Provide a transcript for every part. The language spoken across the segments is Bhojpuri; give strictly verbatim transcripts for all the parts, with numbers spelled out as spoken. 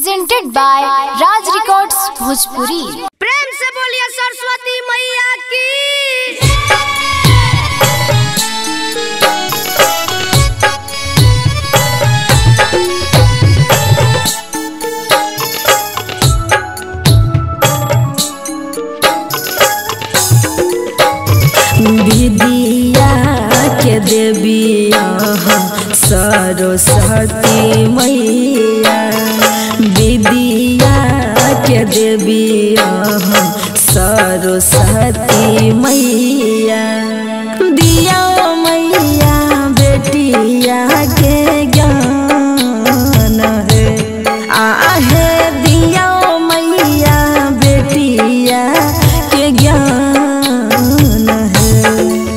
Presented by Raj records Bhojpuri. प्रेम से बोलिए सरस्वती मैया की। विद्या के देवी सरस्वती मैया, विद्या के देवी सरस्वती मैया, दिया मैया बेटिया के ज्ञान है, आहे दिया मैया बेटिया के ज्ञान है।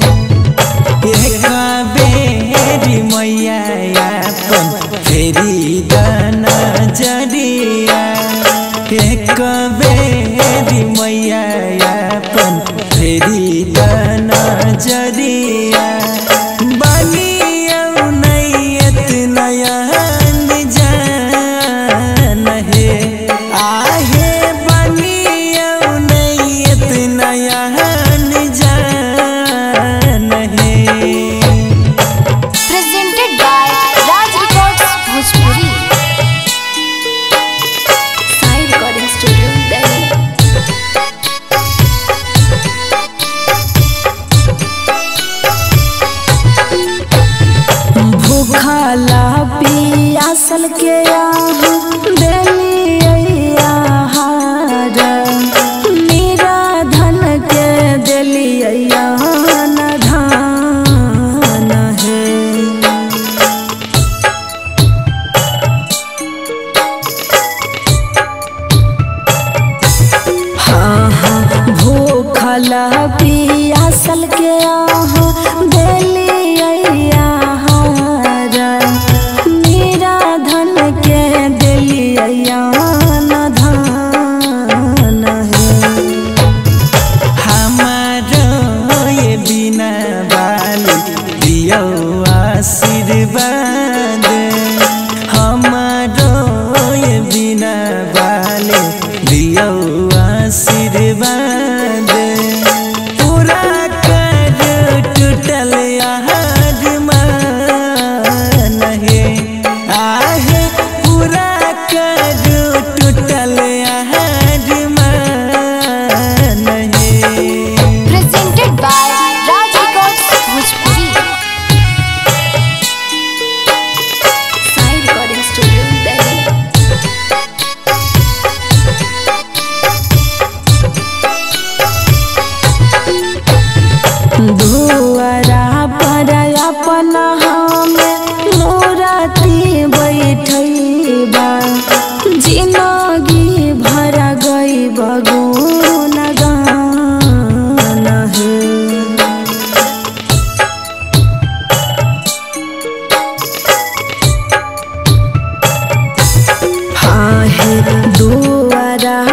बेरी मैया फेरी दाना जरिया, एक बेरी मैया फेरी दाना जरिया, बनिया नैयत नयन जान है, आहे बनिया नैयत नयन जान है। Presented by Raj records Bhojpuri. Sai recording studio Delhi. भूखला पियासल के देलिया हार, मेरा धन के देलिया न धान है। हाँ हाँ भूखला पियासल के देलिया हार, मेरा धन के देलिया न धान है। हमारो ये बिना बाली दियो आशीर्वाद, हमारो ये बिना बाली दियो आशीर्वाद, पूरा कर टूटल यार मान है, आहे पूरा कर टूटल यार मान है। Presented by Raj records Bhojpuri. Sai recording studio Delhi. धुआरा पर अपना हम मूर्ति बैठबा, जिंदगी भर गई बगुन गान है। हाँ है दुआरा